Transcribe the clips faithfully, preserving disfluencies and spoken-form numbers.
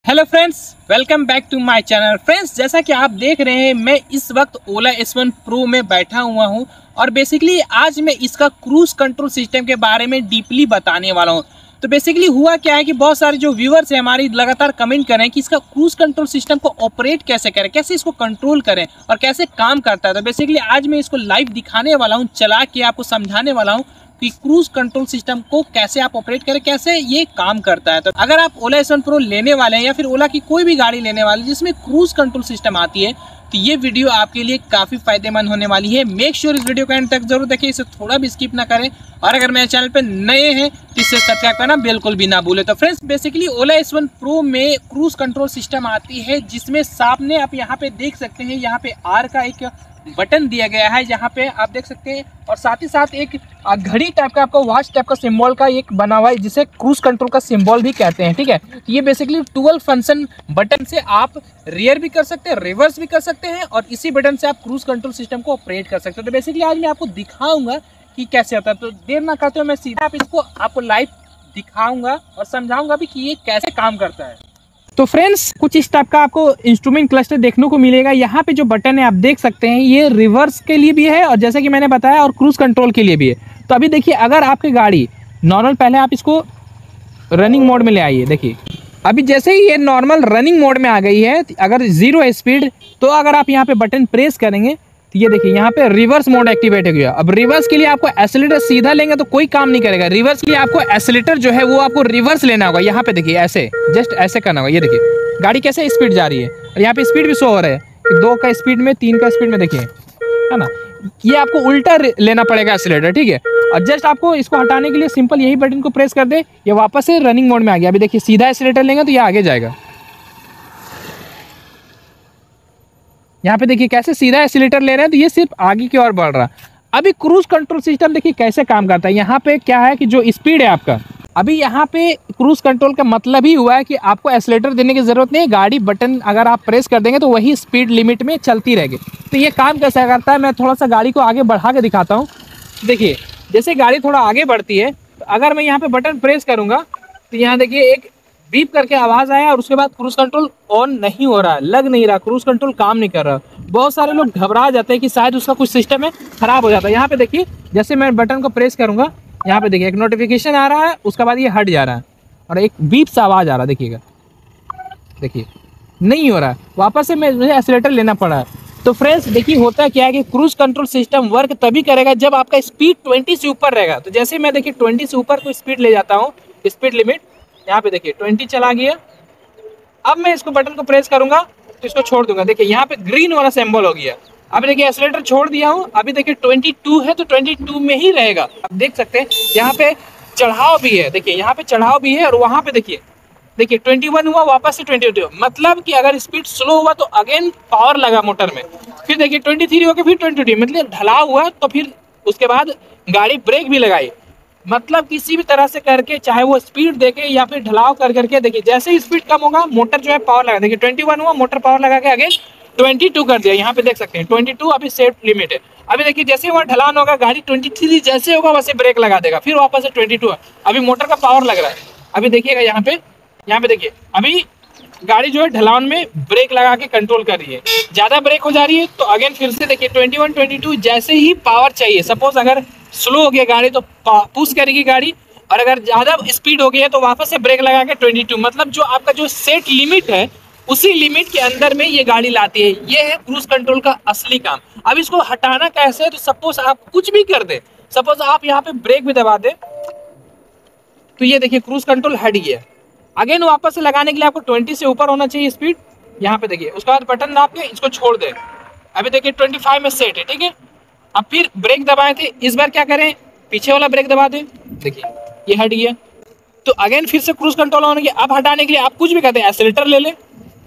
Hello friends, welcome back to my channel. Friends, जैसा कि आप देख रहे हैं मैं इस वक्त ओला एस वन प्रो में बैठा हुआ हूं और बेसिकली आज मैं इसका क्रूज कंट्रोल सिस्टम के बारे में डीपली बताने वाला हूं। तो बेसिकली हुआ क्या है कि बहुत सारे जो व्यूअर्स हैं हमारी लगातार कमेंट कर रहे हैं कि इसका क्रूज कंट्रोल सिस्टम को ऑपरेट कैसे करें, कैसे इसको कंट्रोल करें और कैसे काम करता है। तो बेसिकली आज मैं इसको लाइव दिखाने वाला हूँ, चला के आपको समझाने वाला हूँ कि क्रूज कंट्रोल सिस्टम को कैसे आप ऑपरेट करें, कैसे ये काम करता है। तो अगर आप ओला एस वन प्रो लेने वाले हैं या फिर ओला की कोई भी गाड़ी लेने वाले हैं जिसमें क्रूज कंट्रोल सिस्टम आती है, तो ये वीडियो आपके लिए काफी फायदेमंद होने वाली है। मेक श्योर इस वीडियो को एंड तक जरूर देखें, इसे थोड़ा भी स्किप ना करें और अगर मेरे चैनल पे नए हैं तो इसे सब्सक्राइब करना बिल्कुल भी ना भूलें। तो friends, basically Ola S one pro में क्रूज कंट्रोल सिस्टम आती है जिसमें सामने आप यहाँ पे देख सकते हैं, यहाँ पे आर का एक बटन दिया गया है, यहाँ पे आप देख सकते हैं और साथ ही साथ एक घड़ी टाइप का आपको वॉच टाइप का सिंबल का एक बना हुआ है जिसे क्रूज कंट्रोल का सिंबल भी कहते हैं। ठीक है, तो ये बेसिकली ट्वेल्व फंक्शन बटन से आप रियर भी कर सकते हैं, रिवर्स भी कर सकते हैं और इसी बटन से आप क्रूज कंट्रोल सिस्टम को ऑपरेट कर सकते हैं। तो बेसिकली आज मैं आपको दिखाऊंगा कि कैसे होता है। तो देर ना करते हुए मैं सीधा आप इसको आपको लाइव दिखाऊंगा और समझाऊंगा भी कि ये कैसे काम करता है। तो फ्रेंड्स, कुछ इस टाइप का आपको इंस्ट्रूमेंट क्लस्टर देखने को मिलेगा। यहाँ पे जो बटन है आप देख सकते हैं, ये रिवर्स के लिए भी है और जैसे कि मैंने बताया और क्रूज कंट्रोल के लिए भी है। तो अभी देखिए, अगर आपकी गाड़ी नॉर्मल, पहले आप इसको रनिंग मोड में ले आइए। देखिए अभी जैसे ही ये नॉर्मल रनिंग मोड में आ गई है, अगर जीरो स्पीड, तो अगर आप यहाँ पे बटन प्रेस करेंगे तो ये देखिए यहाँ पे रिवर्स मोड एक्टिवेट हो गया। अब रिवर्स के लिए आपको एक्सीलरेटर सीधा लेंगे तो कोई काम नहीं करेगा। रिवर्स के लिए आपको एक्सीलरेटर जो है वो आपको रिवर्स लेना होगा। यहाँ पे देखिए ऐसे जस्ट ऐसे करना होगा। ये देखिए गाड़ी कैसे स्पीड जा रही है और यहाँ पे स्पीड भी शो हो रहा है कि दो का स्पीड में, तीन का स्पीड में, देखिए है ना। ये आपको उल्टा लेना पड़ेगा एक्सीलरेटर, ठीक है। और जस्ट आपको इसको हटाने के लिए सिंपल यही बटन को प्रेस कर दे, ये वापस से रनिंग मोड में आ गया। अभी देखिए सीधा एक्सीलरेटर लेंगे तो ये आगे जाएगा। यहाँ पे देखिए कैसे सीधा एक्सीलरेटर ले रहे हैं तो ये सिर्फ आगे की ओर बढ़ रहा है। अभी क्रूज कंट्रोल सिस्टम देखिए कैसे काम करता है। यहाँ पे क्या है कि जो स्पीड है आपका, अभी यहाँ पे क्रूज कंट्रोल का मतलब ही हुआ है कि आपको एक्सीलरेटर देने की जरूरत नहीं है। गाड़ी बटन अगर आप प्रेस कर देंगे तो वही स्पीड लिमिट में चलती रहेगी। तो ये काम कैसे करता है, मैं थोड़ा सा गाड़ी को आगे बढ़ा के दिखाता हूँ। देखिए जैसे गाड़ी थोड़ा आगे बढ़ती है तो अगर मैं यहाँ पे बटन प्रेस करूँगा तो यहाँ देखिए एक बीप करके आवाज आया और उसके बाद क्रूज कंट्रोल ऑन नहीं हो रहा है, लग नहीं रहा, क्रूज कंट्रोल काम नहीं कर रहा। बहुत सारे लोग घबरा जाते हैं कि शायद उसका कुछ सिस्टम है खराब हो जाता है। यहाँ पे देखिए जैसे मैं बटन को प्रेस करूंगा, यहाँ पे देखिए एक नोटिफिकेशन आ रहा है, उसके बाद ये हट जा रहा है और एक बीप सा आवाज आ रहा है। देखिएगा, देखिए नहीं हो रहा है, वापस से मैं मुझे एक्सीलरेटर लेना पड़ा है। तो फ्रेंड्स देखिए होता क्या है कि क्रूज कंट्रोल सिस्टम वर्क तभी करेगा जब आपका स्पीड ट्वेंटी से ऊपर रहेगा। तो जैसे मैं देखिए ट्वेंटी से ऊपर को स्पीड ले जाता हूँ, स्पीड लिमिट यहाँ पे देखिए ट्वेंटी चला गया। अब मैं इसको बटन को प्रेस करूंगा तो इसको छोड़ दूंगा। देखिए यहाँ पे ग्रीन वाला सिंबल हो गया। अभी देखिए एक्सीलरेटर छोड़ दिया हूँ, अभी देखिए ट्वेंटी टू है तो ट्वेंटी टू में ही रहेगा। अब देख सकते हैं यहाँ पे चढ़ाव भी है, देखिए यहाँ पे चढ़ाव भी है और वहां पे देखिए देखिए ट्वेंटी वन हुआ, वापस से ट्वेंटी टू। मतलब कि अगर स्पीड स्लो हुआ तो अगेन पावर लगा मोटर में, फिर देखिए ट्वेंटी थ्री हो गया, फिर ट्वेंटी टू, मतलब ढलाव हुआ तो फिर उसके बाद गाड़ी ब्रेक भी लगाई। मतलब किसी भी तरह से करके, चाहे वो स्पीड देके या फिर ढलाव कर करके, देखिए जैसे ही स्पीड कम होगा मोटर जो है पावर लगा, देखिए ट्वेंटी वन हुआ, मोटर पावर लगा के अगेन ट्वेंटी टू कर दिया। यहाँ पे देख सकते हैं ट्वेंटी टू अभी सेफ लिमिट है। अभी देखिए जैसे वहाँ ढलान होगा, गाड़ी ट्वेंटी थ्री जैसे होगा वैसे ब्रेक लगा देगा, फिर वापस से ट्वेंटी टू। अभी मोटर का पावर लग रहा है। अभी देखिएगा यहाँ पे, यहाँ पे देखिए अभी गाड़ी जो है ढलान में ब्रेक लगा के कंट्रोल कर रही है। ज्यादा ब्रेक हो जा रही है तो अगेन फिर से देखिए ट्वेंटी वन ट्वेंटी टू, जैसे ही पावर चाहिए, सपोज अगर स्लो हो गया गाड़ी तो पुश करेगी गाड़ी, और अगर ज्यादा स्पीड हो गई है तो वापस से ब्रेक लगा के ट्वेंटी टू। मतलब जो आपका जो सेट लिमिट है उसी लिमिट के अंदर में ये गाड़ी लाती है। ये है क्रूज कंट्रोल का असली काम। अब इसको हटाना कैसे है, तो सपोज आप कुछ भी कर दे, सपोज आप यहाँ पे ब्रेक भी दबा दे तो ये देखिए क्रूज कंट्रोल हट गया। अगेन वापस से लगाने के लिए आपको ट्वेंटी से ऊपर होना चाहिए स्पीड। यहाँ पे देखिए उसके बाद बटन दाब के इसको छोड़ दे। अभी देखिए ट्वेंटी फाइव में सेट है, ठीक है। अब फिर ब्रेक दबाए थे, इस बार क्या करें, पीछे वाला ब्रेक दबा दें, देखिए ये हट गया। तो अगेन फिर से क्रूज कंट्रोल ऑन गया। अब हटाने के लिए आप कुछ भी कहते हैं, एक्सीलरेटर ले ले,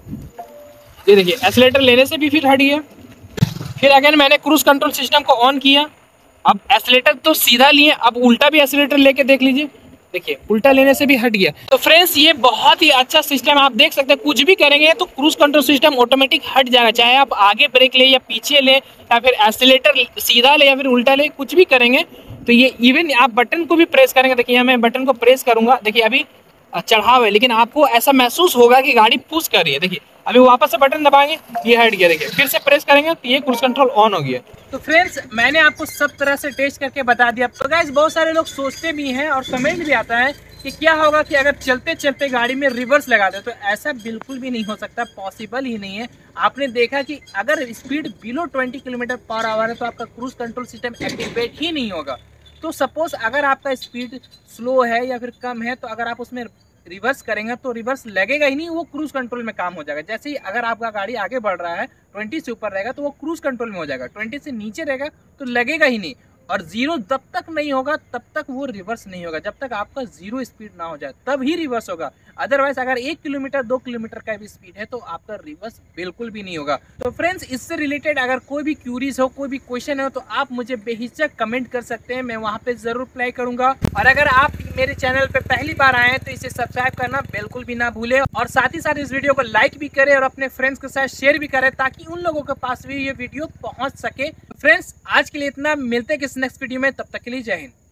ये देखिए एक्सीलरेटर लेने से भी फिर हट गया। फिर अगेन मैंने क्रूज कंट्रोल सिस्टम को ऑन किया। अब एक्सीलरेटर तो सीधा लिए, अब उल्टा भी एक्सीलरेटर लेके देख लीजिए, देखिए उल्टा लेने से भी हट गया। तो फ्रेंड्स ये बहुत ही अच्छा सिस्टम, आप देख सकते हैं कुछ भी करेंगे तो क्रूज कंट्रोल सिस्टम ऑटोमेटिक हट जाएगा। चाहे आप आगे ब्रेक ले या पीछे ले या फिर एक्सीलरेटर सीधा ले या फिर उल्टा ले, कुछ भी करेंगे तो ये इवन आप बटन को भी प्रेस करेंगे। देखिए यहाँ मैं बटन को प्रेस करूंगा, देखिए अभी चढ़ाव है, लेकिन आपको ऐसा महसूस होगा कि गाड़ी पुश कर रही है। देखिए अभी वापस से बटन दबाएंगे, ये हट गया, देखिए फिर से प्रेस करेंगे तो ये क्रूज कंट्रोल ऑन हो गया। तो फ्रेंड्स मैंने आपको सब तरह से टेस्ट करके बता दिया। तो गाइस बहुत सारे लोग सोचते भी हैं और कमेंट भी आता है कि क्या होगा कि अगर चलते चलते गाड़ी में रिवर्स लगा दे, तो ऐसा बिल्कुल भी नहीं हो सकता, पॉसिबल ही नहीं है। आपने देखा कि अगर speed below twenty kilometre per hour है तो आपका क्रूज कंट्रोल सिस्टम एक्टिवेट ही नहीं होगा। तो सपोज अगर आपका स्पीड स्लो है या फिर कम है, तो अगर आप उसमें रिवर्स करेंगे तो रिवर्स लगेगा ही नहीं, वो क्रूज कंट्रोल में काम हो जाएगा। जैसे ही अगर आपका गाड़ी आगे बढ़ रहा है, ट्वेंटी से ऊपर रहेगा तो वो क्रूज कंट्रोल में हो जाएगा, ट्वेंटी से नीचे रहेगा तो लगेगा ही नहीं। और जीरो जब तक नहीं होगा तब तक वो रिवर्स नहीं होगा, जब तक आपका जीरो स्पीड ना हो जाए तब ही रिवर्स होगा। अदरवाइज अगर एक किलोमीटर दो किलोमीटर का भी स्पीड है तो आपका रिवर्स बिल्कुल भी नहीं होगा। तो फ्रेंड्स इससे रिलेटेड अगर कोई भी क्यूरीज हो, कोई भी क्वेश्चन हो, तो आप मुझे बेहिचक कमेंट कर सकते हैं, मैं वहाँ पे जरूर रिप्लाई करूंगा। और अगर आप मेरे चैनल पे पहली बार आए हैं तो इसे सब्सक्राइब करना बिल्कुल भी ना भूलें, और साथ ही साथ इस वीडियो को लाइक भी करें और अपने फ्रेंड्स के साथ शेयर भी करें ताकि उन लोगों के पास भी ये वीडियो पहुंच सके। फ्रेंड्स आज के लिए इतना, मिलते हैं किसी नेक्स्ट वीडियो में, तब तक के लिए जय हिंद।